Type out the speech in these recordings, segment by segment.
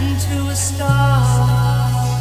and to a star.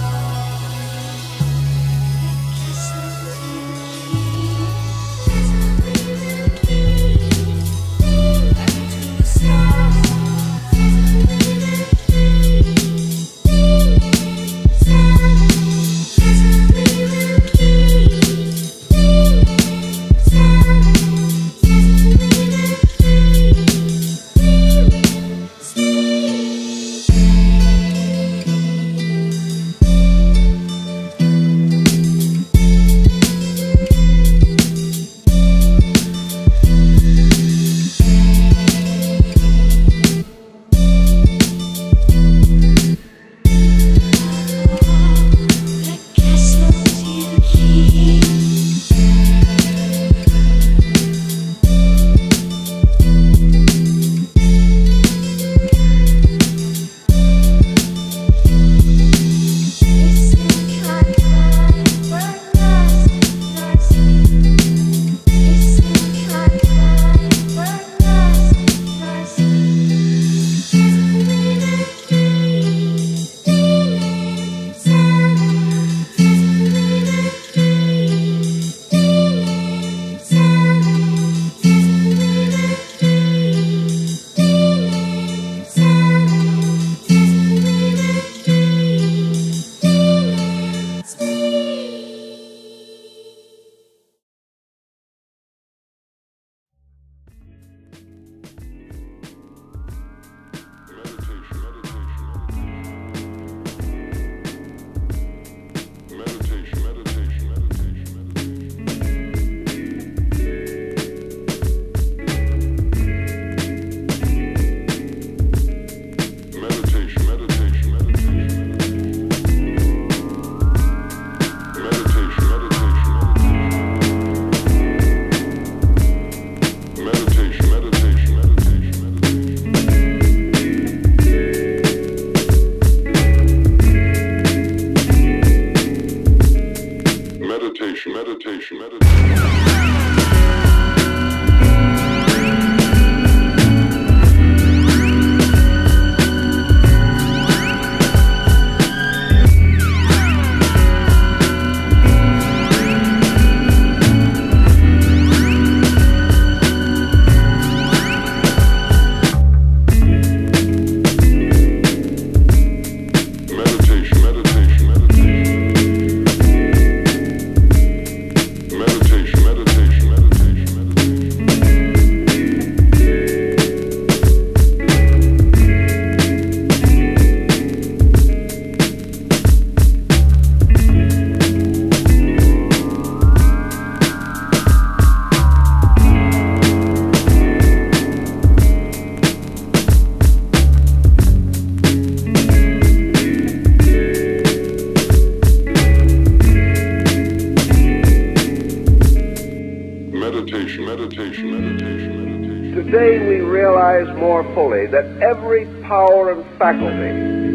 Today we realize more fully that every power and faculty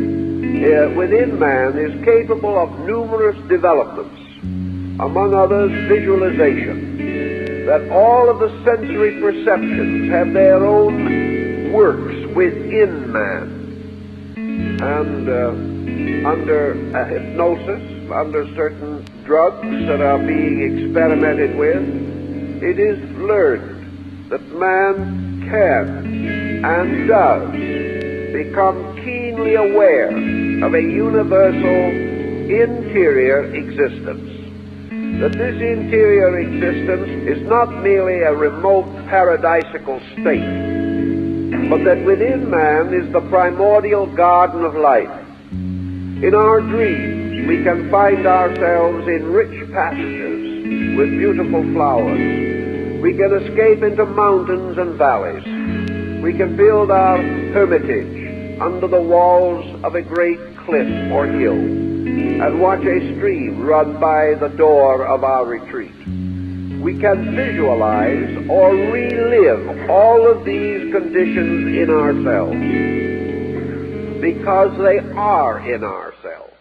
within man is capable of numerous developments, among others visualization, that all of the sensory perceptions have their own works within man. And under hypnosis, under certain drugs that are being experimented with, it is learned that man can and does become keenly aware of a universal interior existence. That this interior existence is not merely a remote paradisical state, but that within man is the primordial garden of life. In our dreams, we can find ourselves in rich pastures with beautiful flowers. We can escape into mountains and valleys. We can build our hermitage under the walls of a great cliff or hill and watch a stream run by the door of our retreat. We can visualize or relive all of these conditions in ourselves because they are in ourselves.